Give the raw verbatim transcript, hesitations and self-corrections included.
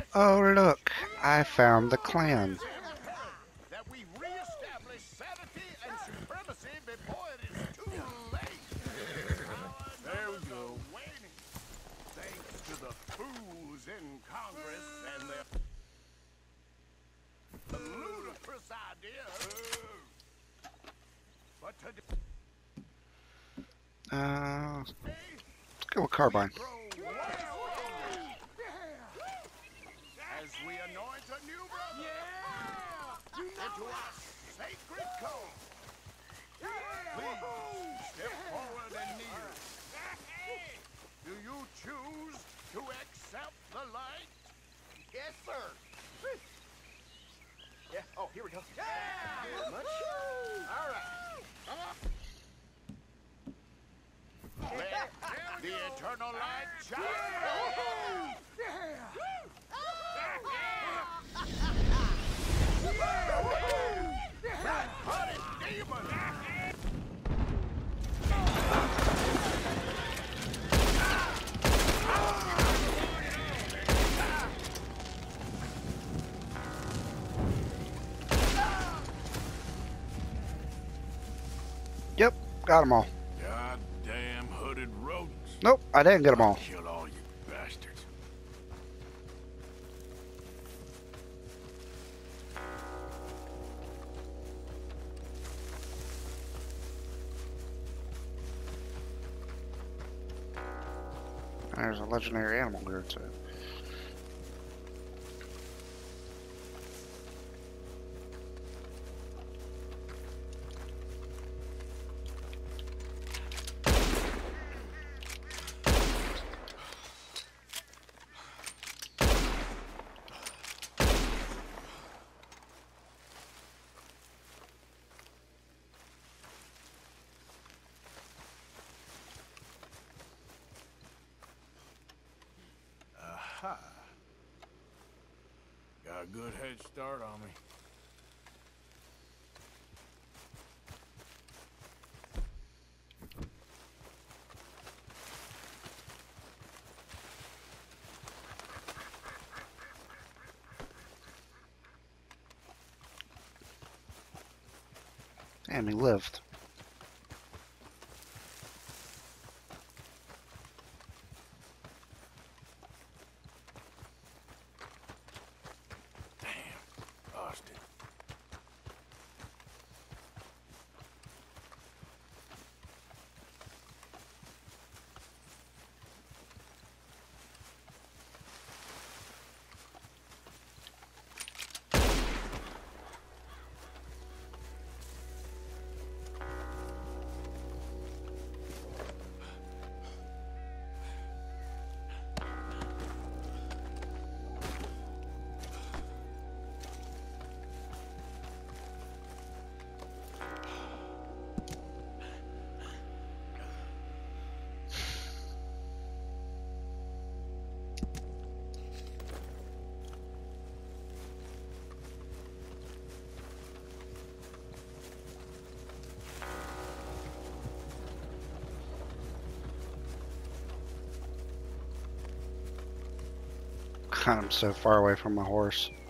Oh, look, I found the clan. That we reestablish sanity and supremacy before it is too late. There we go. Waning, thanks to the fools in Congress and their ludicrous ideas. But today, Uh, let's go with Carbine. grow way stronger as we anoint a new brother into our sacred code. Please step forward and kneel. Do you choose to accept the light? Yes, sir. Yeah. Oh, here we go. Yeah. Much. All right. Come on. Let the eternal light shine. Blood-blooded demon. Yep, got them all. Goddamn hooded rodents. Nope, I didn't get them all. Kill all you bastards. There's a legendary animal here too. Aha. Got a good head start on me. And he lived. Austin. God, I'm so far away from my horse.